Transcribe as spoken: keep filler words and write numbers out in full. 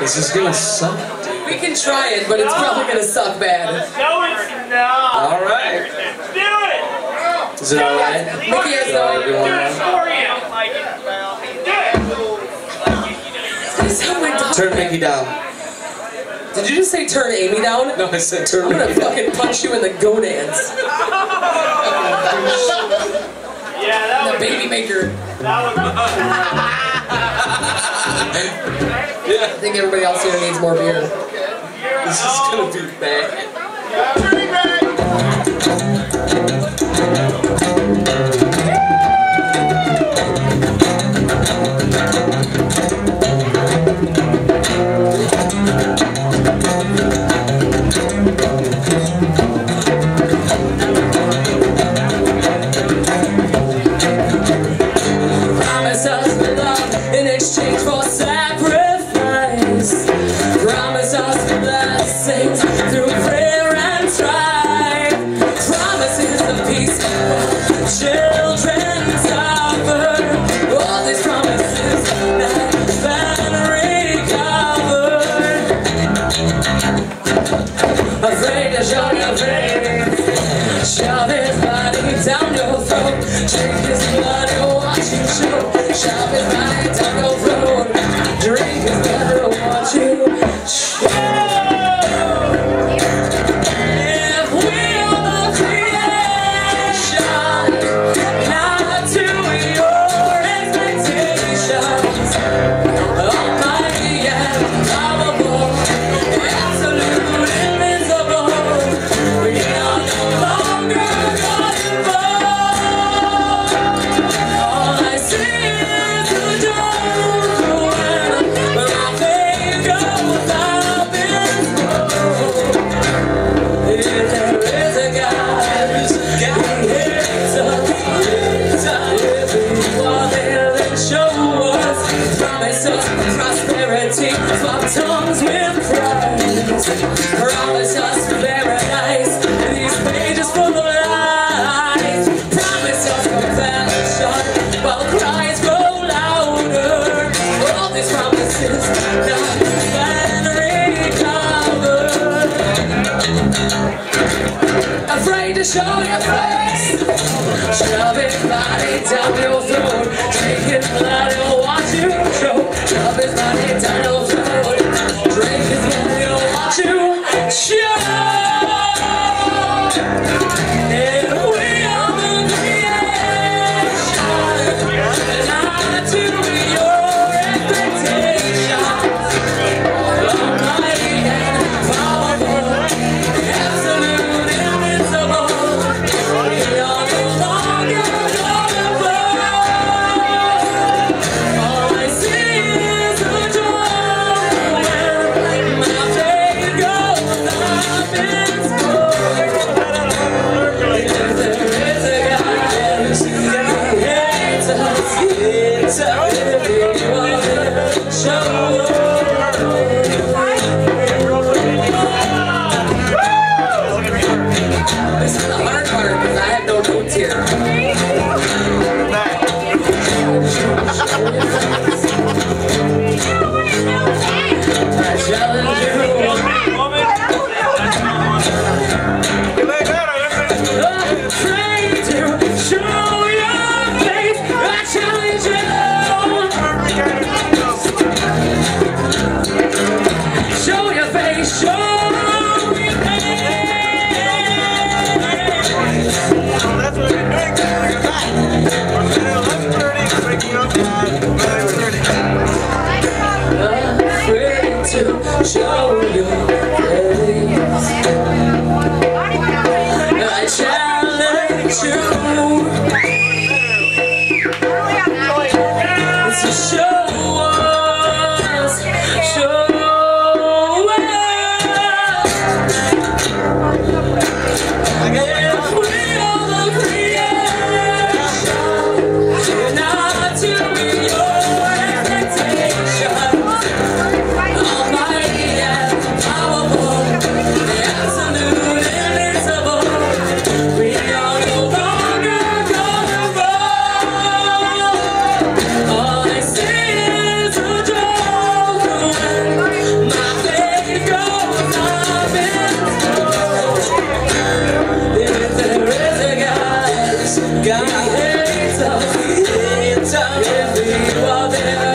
This is gonna suck. We can try it, but it's probably gonna suck bad. No, it's not. All right. Do it. Is it all right? Mickey has no idea. Do it for you. Do it. Oh my God. Turn Mickey down. Did you just say turn Amy down? No, I said turn I'm gonna Mickey down. fucking punch you in the gonads. Yeah, that The would baby maker. That would I think everybody else here needs more beer. This is gonna be bad. Turning back. Promise us love in exchange for sacrifice. Promise us blessings through prayer and strife. Promises of peace for children suffer. All these promises that been recovered. Afraid to show your face. Shove his body down your throat. Drink his blood and watch you choke. Shove his body down your throat. Drink his blood and watch you choke. If we are the creation, not to your expectations, almighty and powerful, absolute, invincible, we are no longer God involved. All I see is the door when my faith goes up in smoke. If there is a God, He hates us. If He was there, then show us. Promise us prosperity, swap tongues with praise. Promise us paradise, these pages full of lies. Promise us compassion while cries grow louder. All these promises not been recovered. Afraid to show your face. Shove his body down your throat. Drink his blood and watch you choke. Shove his body down your throat. Drink his blood and watch you choke. And we are the creation, not to your expectations. Almighty and powerful, absolute, invincible. We are no longer God above. All I see is the door when my faith goes up in smoke. If there is a God, He hates us. It's a pity show. This is the hard part because I have no notes here. I challenge you. Afraid to show your face. I challenge you. Show your face. Show your face. That's what we're doing. We're back. We're turning, waking up, Afraid to show your face. I challenge you. To show us, show us. If we are the creation, not to your expectations. Almighty and powerful, the absolute invincible. We are no longer yourself in time. If you are there